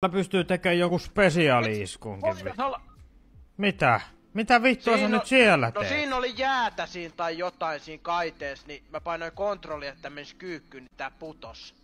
Mä pystyy tekemään joku spesiaali-iskunkin. Mitä? Mitä vittua sä nyt siellä teet? No siinä oli jäätä siinä tai jotain siinä kaiteessa, niin mä painoin kontrollia, että menisi kyykkyyn, niin tää putos.